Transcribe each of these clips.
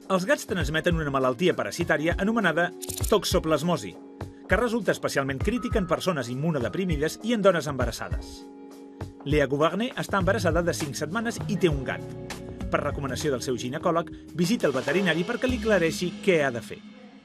Els gats transmeten una malaltia parasitària anomenada toxoplasmosi, que resulta especialment crítica en persones immunodeprimides i en dones embarassades. Léa Gouvernet està embarassada de 5 setmanes i té un gat. Per recomanació del seu ginecòleg, visita el veterinari perquè li aclareixi què ha de fer.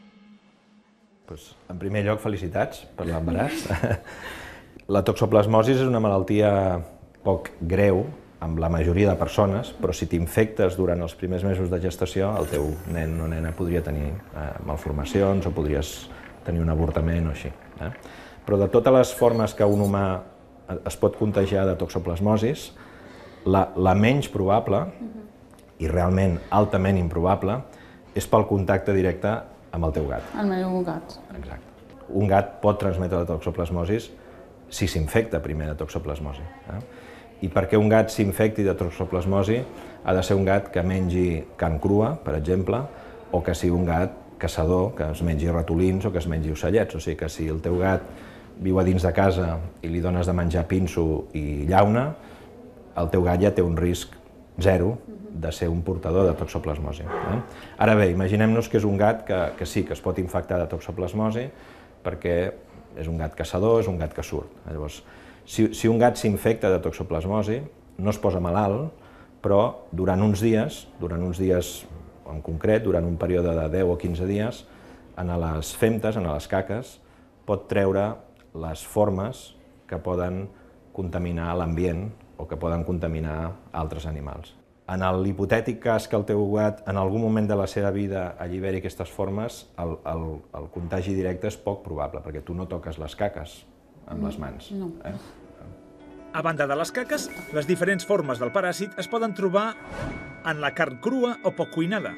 En primer lloc, felicitats per l'embaràs. La toxoplasmosi és una malaltia poc greu amb la majoria de persones, però si t'infectes durant els primers mesos de gestació, el teu nen o nena podria tenir malformacions o podries tenir un avortament o així. Però de totes les formes que un humà es pot contagiar de toxoplasmosis, la menys probable, i realment altament improbable, és pel contacte directe amb el teu gat. El meu gat. Exacte. Un gat pot transmetre la toxoplasmosis si s'infecta primer de toxoplasmosi. I perquè un gat s'infecti de toxoplasmosi ha de ser un gat que mengi carn crua, per exemple, o que sigui un gat caçador, que es mengi ratolins o que es mengi ocellets. O sigui que si el teu gat viu a dins de casa i li dones de menjar pinso i llauna, el teu gat ja té un risc zero de ser un portador de toxoplasmosi. Ara bé, imaginem-nos que és un gat que sí que es pot infectar de toxoplasmosi perquè és un gat caçador, és un gat que surt. Llavors, si un gat s'infecta de toxoplasmosi, no es posa malalt, però durant uns dies en concret, durant un període de 10 o 15 dies, en les femtes, en les caques, pot treure les formes que poden contaminar l'ambient o que poden contaminar altres animals. En l'hipotètic cas que el teu gat en algun moment de la seva vida alliberi aquestes formes, el contagi directe és poc probable, perquè tu no toques les caques amb les mans. A banda de les caques, les diferents formes del paràsit es poden trobar en la carn crua o poc cuinada,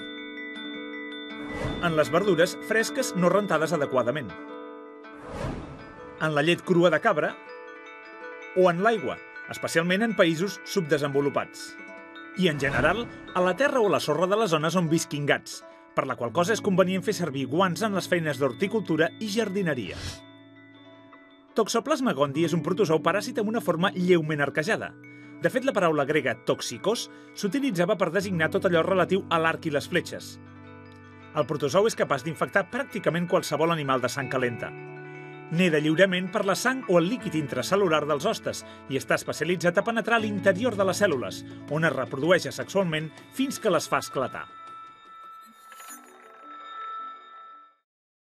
en les verdures fresques no rentades adequadament, en la llet crua de cabra o en l'aigua, especialment en països subdesenvolupats. I, en general, a la terra o la sorra de les zones on visquin gats, per la qual cosa és convenient fer servir guants en les feines d'horticultura i jardineria. Toxoplasma gondii és un protozou paràsit amb una forma lleument arquejada. De fet, la paraula grega toxikos s'utilitzava per designar tot allò relatiu a l'arc i les fletxes. El protozou és capaç d'infectar pràcticament qualsevol animal de sang calenta. Neda lliurement per la sang o el líquid intracel·lular dels hostes i està especialitzat a penetrar a l'interior de les cèl·lules, on es reprodueix sexualment fins que les fa esclatar.